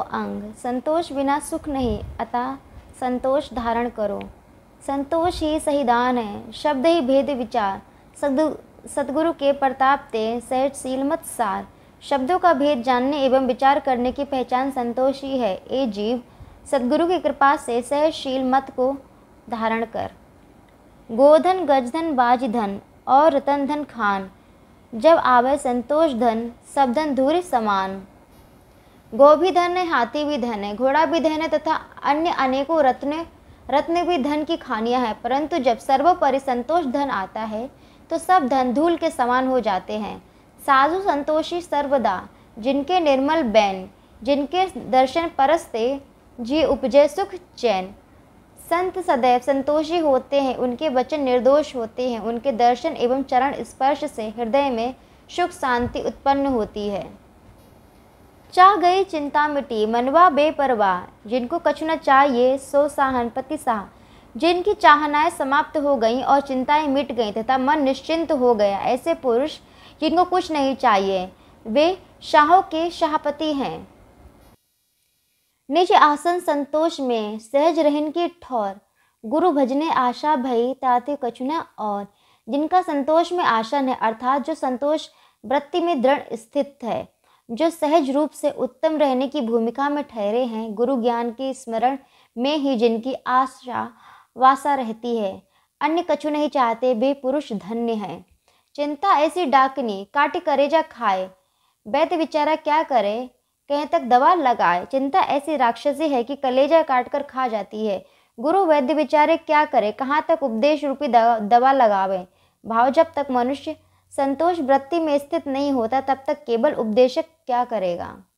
अंग, संतोष बिना सुख नहीं, अतः संतोष धारण करो। संतोष ही सही दान है, शब्द ही भेद विचार। सद्गुरु के प्रताप ते सहजशील मत सार। शब्दों का भेद जानने एवं विचार करने की पहचान संतोष ही है। ए जीव, सद्गुरु की कृपा से सहजशील मत को धारण कर। गोधन गजधन बाजधन और रतन धन खान, जब आवे संतोष धन सब धन धूरि समान। गो भी धन है, हाथी भी धन है, घोड़ा भी धन है तथा अन्य अनेकों रत्न भी धन की खानियां हैं, परंतु जब सर्वोपरि संतोष धन आता है तो सब धन धूल के समान हो जाते हैं। साधु संतोषी सर्वदा, जिनके निर्मल बैन, जिनके दर्शन परसते जी उपजे सुख चैन। संत सदैव संतोषी होते हैं, उनके वचन निर्दोष होते हैं, उनके दर्शन एवं चरण स्पर्श से हृदय में सुख शांति उत्पन्न होती है। चाह गई चिंता मिटी मनवा बेपरवाह, जिनको कछु न चाहिए सो साहन पति साह। जिनकी चाहनाएं समाप्त हो गईं और चिंताएं मिट गईं तथा मन निश्चिंत हो गया, ऐसे पुरुष जिनको कुछ नहीं चाहिए वे शाहों के शाहपति हैं। निज आसन संतोष में सहज रहन की ठौर, गुरु भजने आशा भई ताते कछु न और। जिनका संतोष में आसन है, अर्थात जो संतोष वृत्ति में दृढ़ स्थित है, जो सहज रूप से उत्तम रहने की भूमिका में ठहरे हैं, गुरु ज्ञान के स्मरण में ही जिनकी आशा वासा रहती है, अन्य कछु नहीं चाहते, वे पुरुष धन्य हैं। चिंता ऐसी डाकनी काटी करेजा खाए, वैद्य बेचारा क्या करे कहीं तक दवा लगाए। चिंता ऐसी राक्षसी है कि कलेजा काट कर खा जाती है। गुरु वैद्य बेचारे क्या करे, कहाँ तक उपदेश रूपी दवा लगावे। भाव जब तक मनुष्य संतोष वृत्ति में स्थित नहीं होता तब तक केवल उपदेशक क्या करेगा।